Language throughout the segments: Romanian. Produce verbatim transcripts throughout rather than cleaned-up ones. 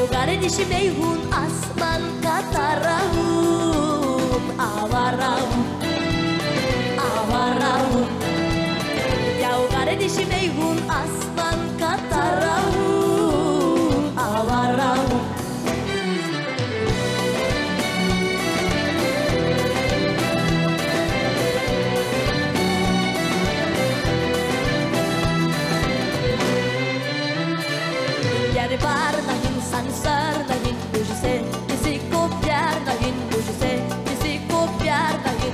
Dişi meyhun asman katarahum avarahum avarahum Yaugare dişi meyhun asman katarahum avarahum Yari bar nahin sansar nahin मुझसे किसी को प्यार नहीं मुझसे किसी को प्यार नहीं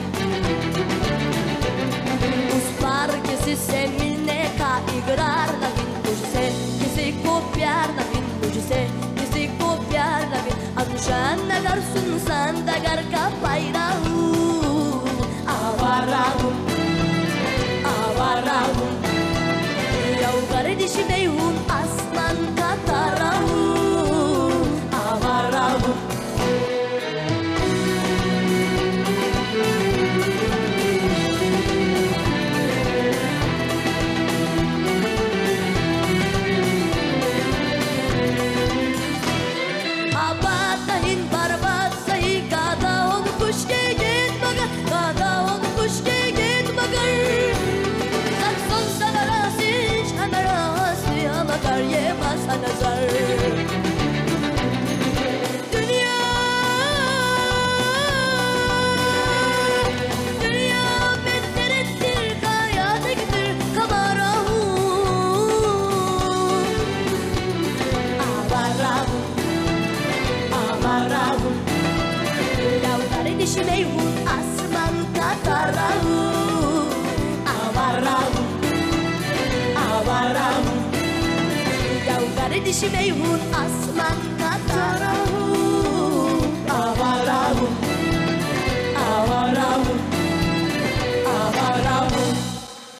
उस पार किसी से मिलने का इकरार नहीं मुझसे किसी को प्यार नहीं मुझसे किसी को प्यार नहीं अनुशान नगर सुनसान नगर का पायरा हूँ आवारा हूँ आवारा हूँ Yaugare dişi meyhun aslan katarahum avarahum Abad nahin barbat sahi kada on kuş ke git magar kada on kuş ke git magar Sakson sanara siş anara asli amagar ye masa nazar Dişi meyhun asman katarahum avarahum avarahum Yaugare dişi meyhun asman katarahum